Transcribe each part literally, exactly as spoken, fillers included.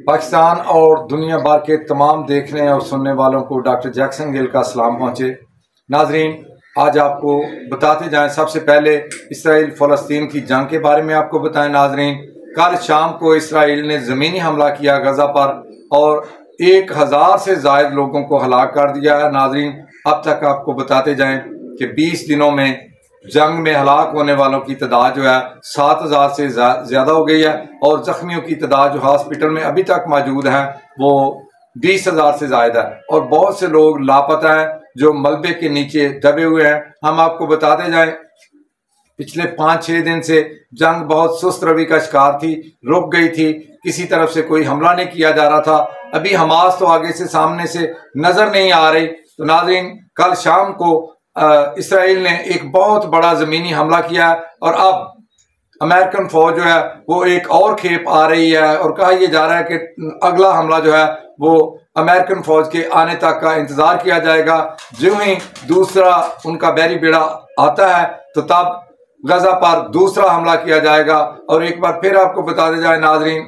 पाकिस्तान और दुनिया भर के तमाम देखने और सुनने वालों को डॉक्टर जैक्सन गिल का सलाम पहुँचे। नाजरीन, आज आपको बताते जाएं, सबसे पहले इसराइल फ़लस्तीन की जंग के बारे में आपको बताएं। नाजरीन, कल शाम को इसराइल ने ज़मीनी हमला किया गजा पर और एक हज़ार से ज़ायद लोगों को हलाक कर दिया है। नाजरीन, अब तक आपको बताते जाएं कि बीस दिनों में जंग में हलाक होने वालों की तादाद जो है सात हज़ार से ज़्यादा हो गई है और ज़ख्मियों की तादाद जो हॉस्पिटल में अभी तक मौजूद हैं वो बीस हज़ार से ज़्यादा है और बहुत से लोग लापता हैं जो मलबे के नीचे दबे हुए हैं। हम आपको बताते जाएं, पिछले पाँच छः दिन से जंग बहुत सुस्त रवि का शिकार थी, रुक गई थी, किसी तरफ से कोई हमला नहीं किया जा रहा था। अभी हमास तो आगे से सामने से नज़र नहीं आ रही। तो नाज़रीन, कल शाम को इसराइल ने एक बहुत बड़ा ज़मीनी हमला किया और अब अमेरिकन फौज जो है वो एक और खेप आ रही है और कहा यह जा रहा है कि अगला हमला जो है वो अमेरिकन फौज के आने तक का इंतज़ार किया जाएगा। जो ही दूसरा उनका बैरी बेड़ा आता है तो तब गजा पर दूसरा हमला किया जाएगा। और एक बार फिर आपको बताते जाए नाजरीन,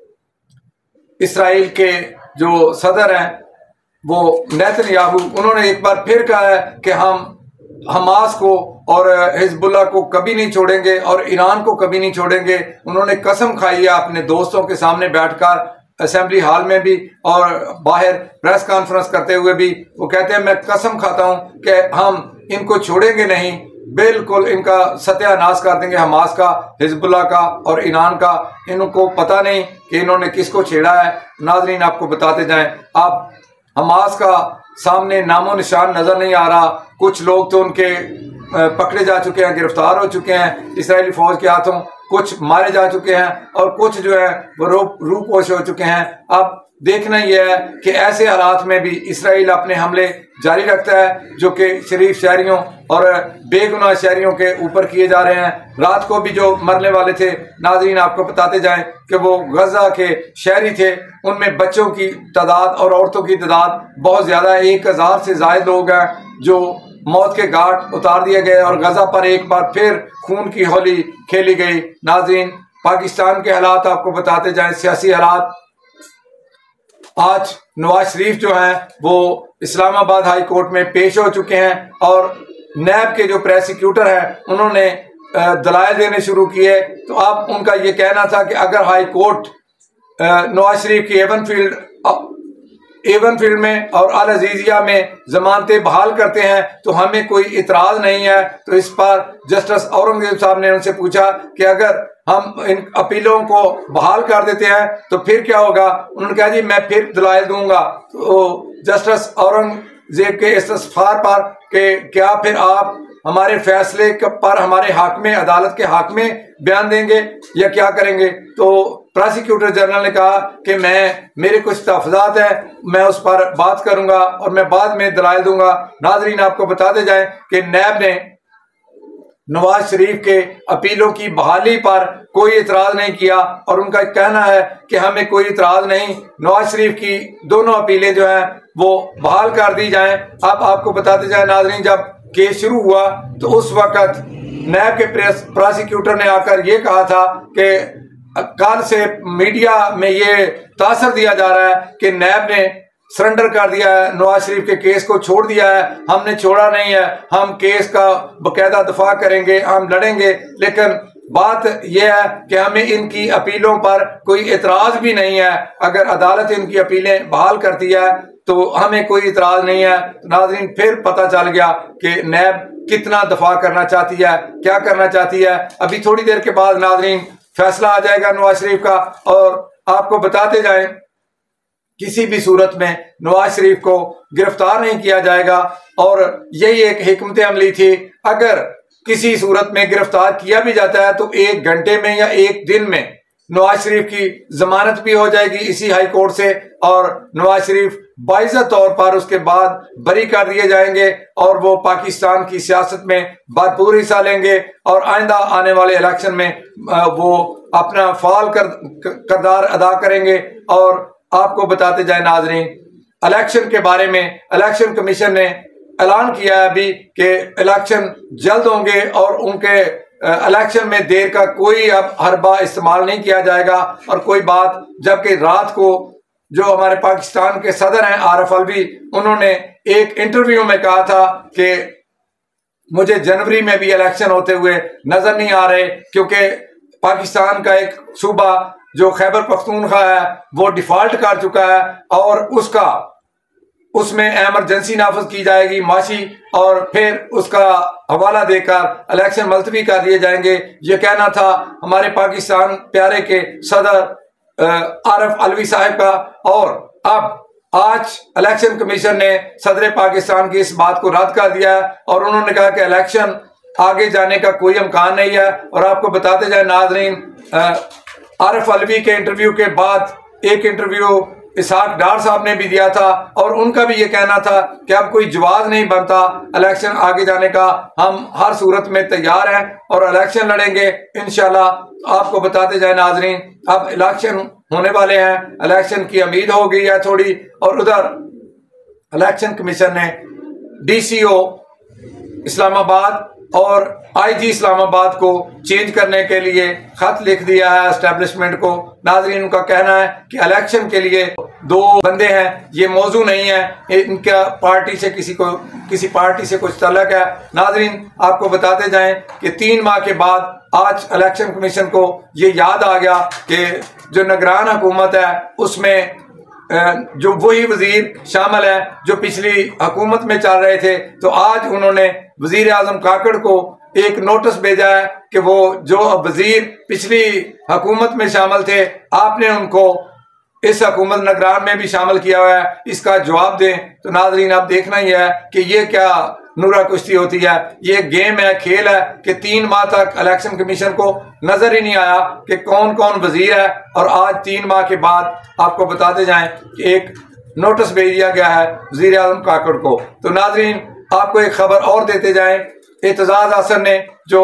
इसराइल के जो सदर हैं वो नेतन्याहू, उन्होंने एक बार फिर कहा है कि हम हमास को और हिजबुल्लाह को कभी नहीं छोड़ेंगे और ईरान को कभी नहीं छोड़ेंगे। उन्होंने कसम खाई है अपने दोस्तों के सामने बैठकर, असेंबली हॉल में भी और बाहर प्रेस कॉन्फ्रेंस करते हुए भी। वो कहते हैं, मैं कसम खाता हूं कि हम इनको छोड़ेंगे नहीं, बिल्कुल इनका सत्यानाश कर देंगे, हमास का, हिजबुल्लाह का और ईरान का। इनको पता नहीं कि इन्होंने किसको छेड़ा है। नाजरीन, आपको बताते जाएं, अब हमास का सामने नामो निशान नजर नहीं आ रहा। कुछ लोग तो उनके पकड़े जा चुके हैं, गिरफ्तार हो चुके हैं इसराइली फौज के हाथों, कुछ मारे जा चुके हैं और कुछ जो है वो रूप रूपोश हो चुके हैं। अब देखना यह है कि ऐसे हालात में भी इसराइल अपने हमले जारी रखता है जो कि शरीफ शहरियों और बेगुनाह शहरियों के ऊपर किए जा रहे हैं। रात को भी जो मरने वाले थे, नाजरीन आपको बताते जाएं कि वो गजा के शहरी थे, उनमें बच्चों की तादाद और औरतों की तादाद बहुत ज़्यादा है। एक हज़ार से ज़ायद लोग हैं जो मौत के घाट उतार दिए गए और गजा पर एक बार फिर खून की होली खेली गई। नाजरीन, पाकिस्तान के हालात आपको बताते जाएं, सियासी हालात। आज नवाज शरीफ जो हैं वो इस्लामाबाद हाई कोर्ट में पेश हो चुके हैं और नैब के जो प्रोसिक्यूटर हैं उन्होंने दलाइल देने शुरू किए। तो अब उनका ये कहना था कि अगर हाई कोर्ट नवाज शरीफ की एवन फील्ड एवन फील्ड में और अल अजीजिया में जमानतें बहाल करते हैं तो हमें कोई इतराज नहीं है। तो इस पर जस्टिस औरंगजेब साहब ने उनसे पूछा कि अगर हम इन अपीलों को बहाल कर देते हैं तो फिर क्या होगा। उन्होंने कहा, जी मैं फिर दलाइल दूंगा। तो जस्टिस औरंगजेब के इस्तफार पर कि क्या फिर आप हमारे फैसले पर हमारे हक में, अदालत के हक में बयान देंगे या क्या करेंगे। तो प्रोसिक्यूटर जनरल ने कहा कि मैं मेरे कुछ तहफ़्ज़ात है, मैं उस पर बात करूंगा और मैं बाद में दलाइल दूंगा। नाजरीन, आपको बताते जाएं कि नैब ने नवाज शरीफ के अपीलों की बहाली पर कोई इतराज़ नहीं किया और उनका कहना है कि हमें कोई इतराज़ नहीं, नवाज शरीफ की दोनों अपीलें जो हैं वो बहाल कर दी जाएं। अब आपको बताते जाएं नाजरीन, जब केस शुरू हुआ तो उस वक़्त नैब के प्रोसिक्यूटर ने आकर ये कहा था कि कल से मीडिया में ये तासर दिया जा रहा है कि नैब ने सरेंडर कर दिया है, नवाज शरीफ के केस को छोड़ दिया है। हमने छोड़ा नहीं है, हम केस का बकायदा दफा करेंगे, हम लड़ेंगे। लेकिन बात यह है कि हमें इनकी अपीलों पर कोई एतराज़ भी नहीं है। अगर अदालत इनकी अपीलें बहाल करती है तो हमें कोई इतराज़ नहीं है। नाज़रीन, फिर पता चल गया कि नैब कितना दफा करना चाहती है, क्या करना चाहती है। अभी थोड़ी देर के बाद नाज़रीन फैसला आ जाएगा नवाज शरीफ का और आपको बताते जाएं, किसी भी सूरत में नवाज शरीफ को गिरफ्तार नहीं किया जाएगा। और यही एक हिकमत अमली थी, अगर किसी सूरत में गिरफ्तार किया भी जाता है तो एक घंटे में या एक दिन में नवाज शरीफ की जमानत भी हो जाएगी इसी हाई कोर्ट से और नवाज शरीफ बाइज़्ज़त तौर पर उसके बाद बरी कर दिए जाएंगे और वो पाकिस्तान की सियासत में भरपूर हिस्सा लेंगे और आइंदा आने वाले इलेक्शन में वो अपना फाल कर, करदार अदा करेंगे। और आपको बताते जाए नाजरीन, इलेक्शन के बारे में इलेक्शन कमीशन ने ऐलान किया है अभी कि इलेक्शन जल्द होंगे और उनके इलेक्शन में देर का कोई अब हरबा इस्तेमाल नहीं किया जाएगा और कोई बात, जबकि रात को जो हमारे पाकिस्तान के सदर हैं आरिफ अलवी, उन्होंने एक इंटरव्यू में कहा था कि मुझे जनवरी में भी इलेक्शन होते हुए नजर नहीं आ रहे, क्योंकि पाकिस्तान का एक सूबा जो खैबर पख्तूनख्वा है वो डिफॉल्ट कर चुका है और उसका उसमें एमरजेंसी नाफज की जाएगी माशी, और फिर उसका हवाला देकर इलेक्शन मुलतवी कर दिए जाएंगे। ये कहना था हमारे पाकिस्तान प्यारे के सदर आरिफ अलवी साहब का, और अब आज इलेक्शन कमीशन ने सदर पाकिस्तान की इस बात को रद्द कर दिया है और उन्होंने कहा कि इलेक्शन आगे जाने का कोई इम्कान नहीं है। और आपको बताते जाए नाजरीन, आरिफ अलवी के इंटरव्यू के बाद एक इंटरव्यू इसहाक डार साहब ने भी दिया था और उनका भी ये कहना था कि अब कोई जवाब नहीं बनता इलेक्शन आगे जाने का, हम हर सूरत में तैयार हैं और इलेक्शन लड़ेंगे इंशाल्लाह। आपको बताते जाए नाजरीन, अब इलेक्शन होने वाले हैं, इलेक्शन की उम्मीद हो गई है थोड़ी, और उधर इलेक्शन कमीशन ने डीसीओ इस्लामाबाद और आईजी इस्लामाबाद को चेंज करने के लिए खत लिख दिया है एस्टेब्लिशमेंट को। नाजरीन, उनका कहना है कि इलेक्शन के लिए दो बंदे हैं, ये मौजू नहीं है, इनका पार्टी से किसी को किसी पार्टी से कुछ तल्लक है। नाजरीन, आपको बताते जाएं कि तीन माह के बाद आज इलेक्शन कमीशन को ये याद आ गया कि जो निगरान हुकूमत है उसमें जो वही वजीर शामिल है जो पिछली हुकूमत में चल रहे थे, तो आज उन्होंने वजीर आजम काकड़ को एक नोटिस भेजा है कि वो जो वजीर पिछली हुकूमत में शामिल थे आपने उनको इस हुकूमत निगरान में भी शामिल किया हुआ है, इसका जवाब दें। तो नाजरीन, अब देखना ही है कि ये क्या नूरा कुश्ती होती है, ये गेम है, खेल है कि तीन माह तक इलेक्शन कमीशन को नजर ही नहीं आया कि कौन कौन वजीर है, और आज तीन माह के बाद आपको बताते जाएं कि एक नोटिस भेज दिया गया है वजीर आजम काकड़ को। तो नाजरीन, आपको एक खबर और देते जाएं, एतजाज हसन ने जो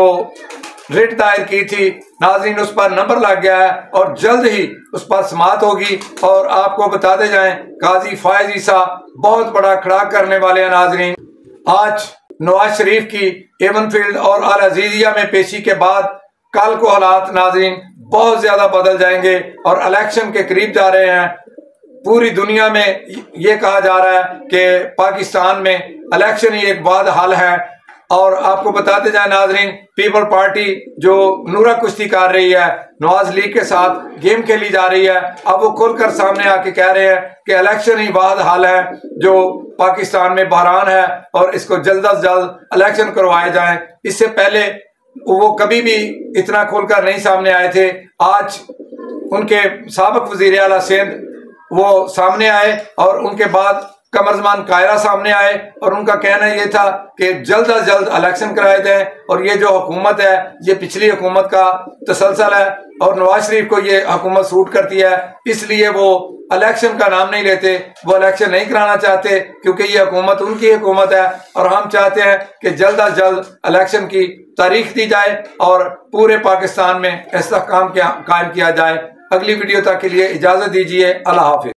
रिट दायर की थी नाजरीन, उस पर नंबर लग गया है और जल्द ही उस पर समाअत होगी। और आपको बताते जाएं, काजी फायज ईसा बहुत बड़ा खड़ा करने वाले हैं। नाजरीन, आज नवाज शरीफ की एवनफील्ड और अल अजीजिया में पेशी के बाद कल को हालात नाजरीन बहुत ज्यादा बदल जाएंगे और इलेक्शन के करीब जा रहे हैं। पूरी दुनिया में ये कहा जा रहा है कि पाकिस्तान में इलेक्शन ही एक बाद हल है। और आपको बताते जाए नाजरीन, पीपल पार्टी जो नूरा कुश्ती कर रही है, नवाज लीग के साथ गेम खेली जा रही है, अब वो खुलकर सामने आके कह रहे हैं कि इलेक्शन ही बाद हल है जो पाकिस्तान में बहरान है और इसको जल्द अज जल्द इलेक्शन करवाए जाएं। इससे पहले वो कभी भी इतना खुलकर नहीं सामने आए थे। आज उनके साबिक वजीर आला सिंध वो सामने आए और उनके बाद कमरजमान कायरा सामने आए और उनका कहना यह था कि जल्द अज जल्द इलेक्शन कराए जाएं और ये जो हुकूमत है ये पिछली हुकूमत का तसलसल है और नवाज शरीफ को ये हुकूमत सूट करती है, इसलिए वो इलेक्शन का नाम नहीं लेते, वो इलेक्शन नहीं कराना चाहते क्योंकि ये हुकूमत उनकी हुकूमत है और हम चाहते हैं कि जल्द अज जल्द इलेक्शन की तारीख दी जाए और पूरे पाकिस्तान में इस्तेहकाम कायम किया जाए। अगली वीडियो तक के लिए इजाजत दीजिए। अल्लाह हाफिज।